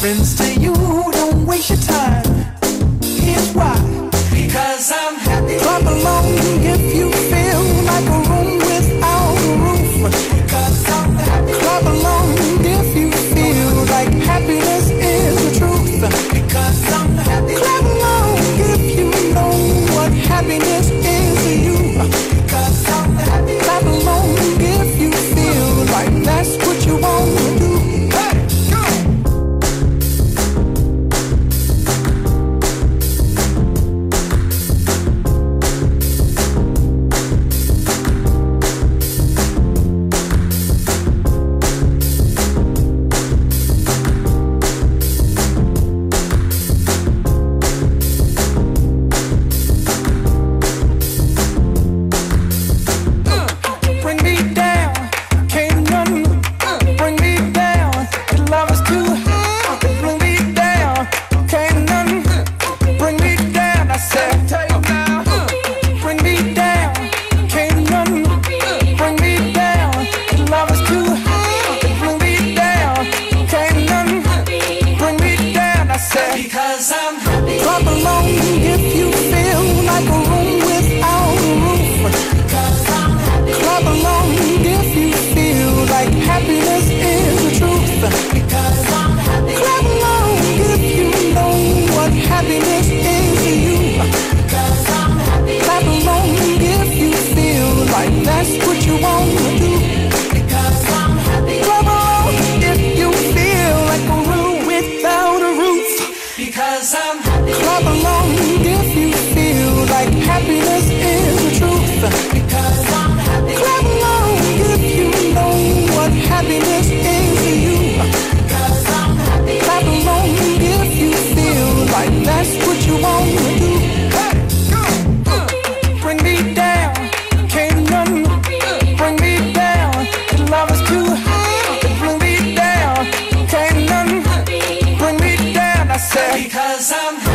friends to you, don't waste your time. Here's why. Because I'm happy. Clap along if you feel like a room without a roof. Because I'm happy. Clap along if you feel like happiness is the truth. Because I'm happy. Clap along if you know what happiness is to you. Because I'm happy. Clap along if you feel like that's what you want to do. Because I'm happy. Clap along if you feel like a room without a roof. Because I'm happy. Clap along if you feel like happiness is the truth. Because I'm happy. Clap along if you know what happiness is to you. Because I'm happy. Clap along if you feel like that's what you want to do. Because I'm happy. Clap along if you feel like a room without a roof. Because I'm happy. Clap along if you feel like happiness is the truth. Because I'm happy. Clap along if you know what happiness is to you. Because I'm happy. Clap along if you feel like that's what you want to do. Bring me down, can't none bring me down. The love is too high to bring me down. Can't none bring me down. I said because I'm